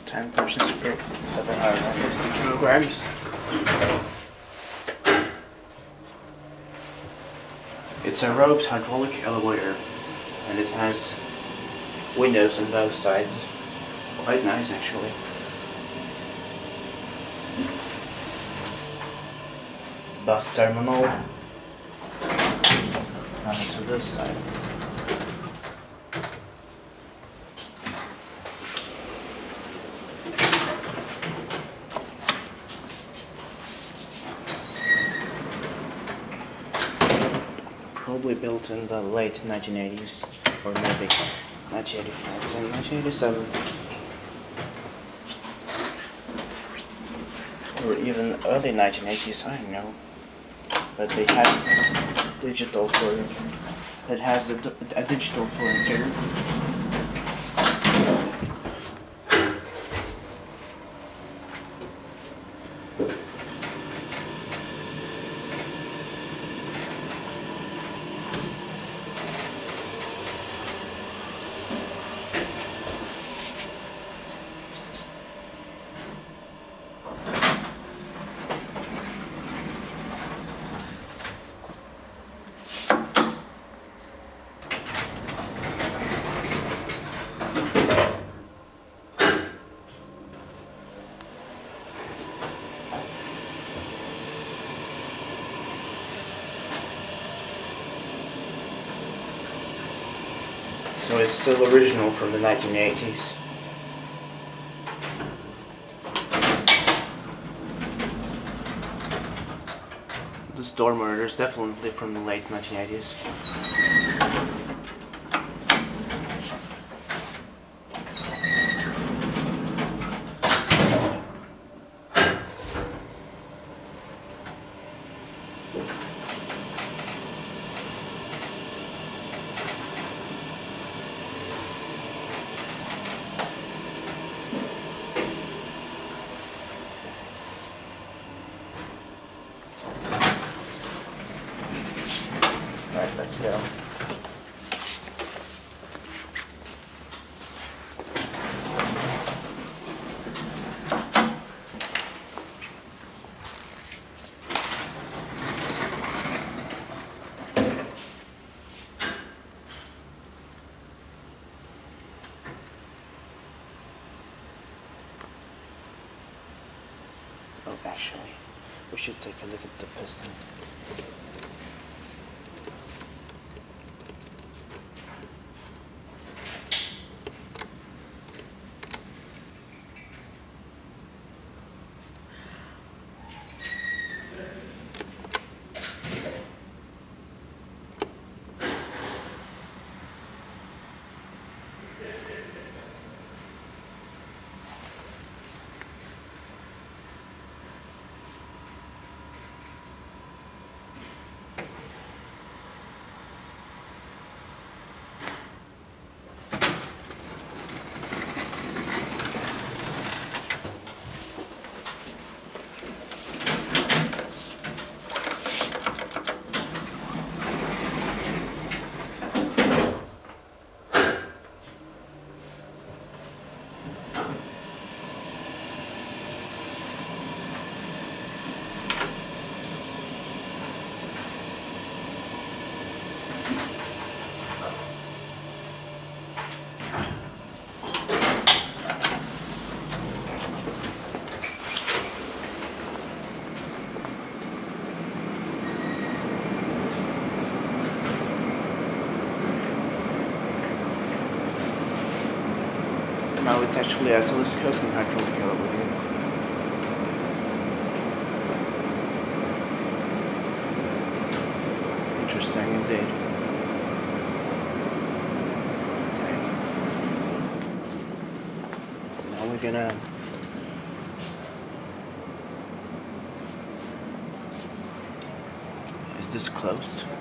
10% split, 750 kilograms. It's a roped hydraulic elevator, and it has windows on both sides. Quite nice, actually. Bus terminal. Now to this side. Probably built in the late 1980s, or maybe 1985 and 1987, or even early 1980s, I don't know. But they had digital flooring. It has a digital flooring here. So it's still original from the 1980s. This door monitor is definitely from the late 1980s. Alright, let's go. Oh, actually, we should take a look at the piston. Now it's actually a telescoping hydraulic elevator. Interesting indeed. Okay. Now we're gonna is this closed?